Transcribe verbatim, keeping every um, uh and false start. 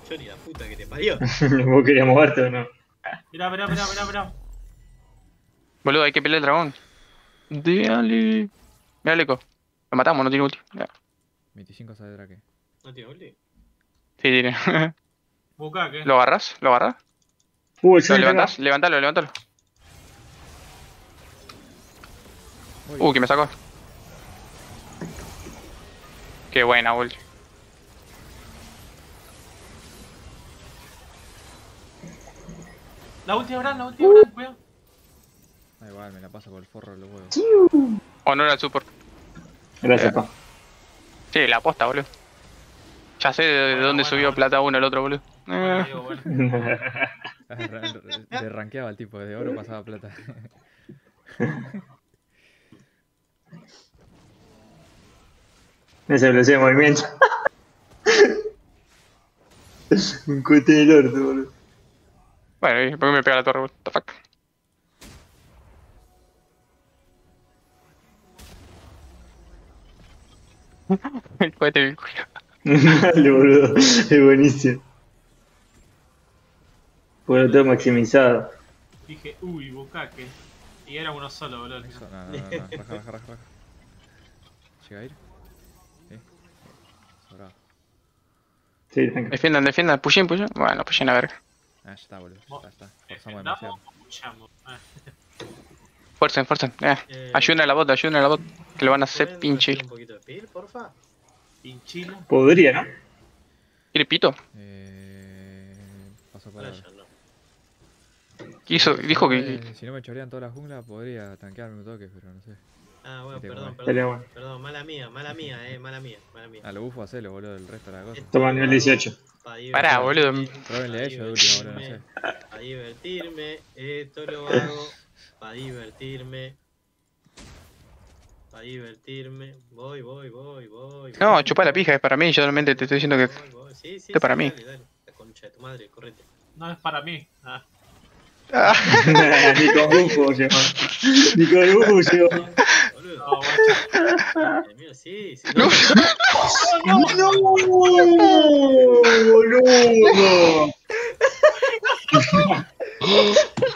Chori, la puta que te parió. ¿Vos querías moverte o no? Mirá, mirá, mirá, mirá, mirá. Boludo, hay que pelear el dragón. Dale. Mira el eco. Lo matamos, no tiene ulti. Ya. veinticinco sale Drake. ¿No tiene ulti? Sí, tiene. Busca, ¿qué? ¿Lo agarras? ¿Lo agarras? Uh, ¿Lo yo levantás? Levantalo, levantalo. Uh, que me sacó. Qué buena ulti. La última Bran, la última Bran, cuidado. Da igual, me la paso por el forro de los huevos. Honor al support. Gracias, pa. Sí, la aposta, boludo. Ya sé de, de Bueno, dónde bueno, subió bueno. plata uno el otro, boludo. Bueno, Eh. digo, bueno. Le rankeaba el tipo, de oro pasaba a plata. Ese bloqueo de movimiento. Un cohete del orto, boludo. Bueno, ¿y por qué me pega la torre, boludo? What the fuck? El cohete del culo. Dale, boludo. Es buenísimo. Porque lo tengo maximizado. Dije, uy, Bukake. Y era uno solo, boludo. Eso, no, no, no, no. Raja, raja, raja, raja. ¿Llega a ir? Sí. Sobrado. Sí, tranquilo. Defiendan, defiendan, pushen, pushen. Bueno, pushen a ver. Ah, ya está, boludo. Ya está, está. Forzamos ¿Defendamos demasiado. o luchamos? Ah. Fuercen, fuercen. Eh. Eh, Ayuden a la bot, ayuden a la bot. Que lo van a hacer ¿pueden pinche. hacer un poquito de peel, porfa? Pinchilo. Podría, ¿no? ¿Quiere pito? Eh. Paso Ahora palabra. ya no. ¿Qué hizo? Dijo que. Eh, si no me chorean toda la jungla, podría tanquearme un toque, pero no sé. Ah, bueno, Te perdón, come. Dale, perdón. bueno. Perdón, mala mía, mala mía, eh, mala mía, mala mía. Ah, lo bufo, hacelo, boludo, el resto de la cosa. Toma nivel dieciocho. Pará, boludo. Pruébenle a ellos de última, boludo, no sé. Para divertirme, esto lo hago. Para divertirme. Para divertirme. Voy, voy, voy, voy. No, voy, chupa la voy, pija, es para mí. Yo solamente te estoy diciendo que. voy, voy. Sí, sí, es para sí, mí. Dale, dale. La concha de tu madre, correte. No es para mí. Ah. Ah. Ni con bufo llegó. Ni con bufo llegó. Boludo. No, guacho. Eh, mira, sí, sí. No. ¡No! ¡Boludo!